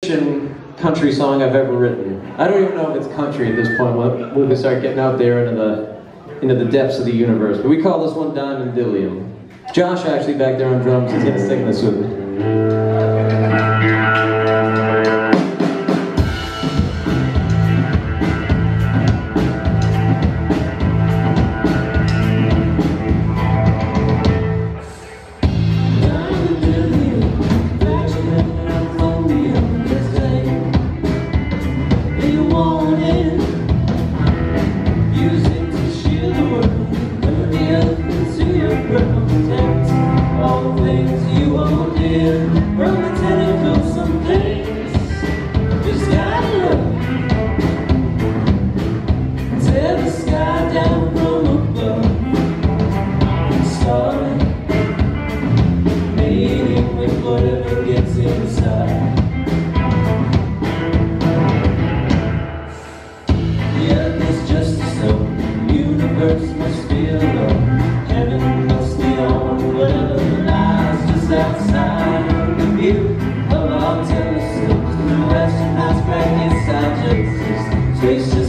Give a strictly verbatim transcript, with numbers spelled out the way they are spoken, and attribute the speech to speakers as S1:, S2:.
S1: country song I've ever written. I don't even know if it's country at this point. We'll, we'll start getting out there into the into the depths of the universe. But we call this one Diamondillium. Josh actually back there on drums is gonna sing this with me.
S2: Must feel alone. Heaven must be on whatever lies just outside the view of our telescopes. The astronauts practice our justice. Space just